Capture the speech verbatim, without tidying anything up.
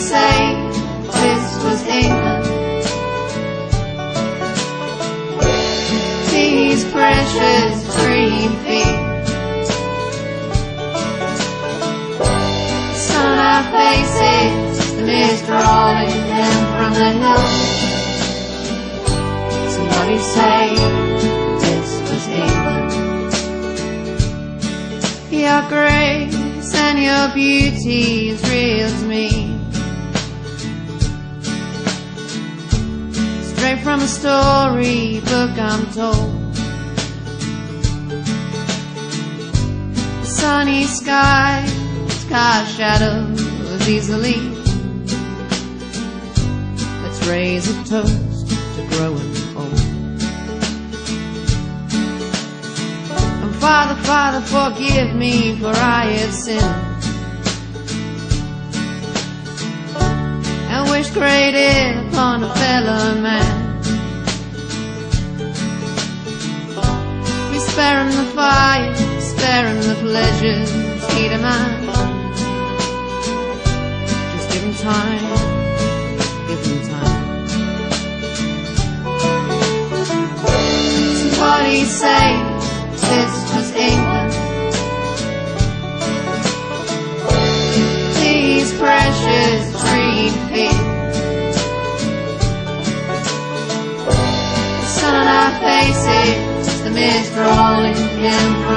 say this was England? These precious green fields, sun on our faces, the mist rolling in from the hills. Somebody say this was England. Your grace and your beauty is real to me, straight from a storybook I'm told. The sunny sky, cast shadows easily. Let's raise a toast to growing old. And Father, Father, forgive me, for I have sinned and wished great ill upon a fellow man. We spare him the fire, spare him the pleasures he demands. Just give him time, give him time. Somebody say this was England. These precious green fields, the sun on our faces, the mist rolling in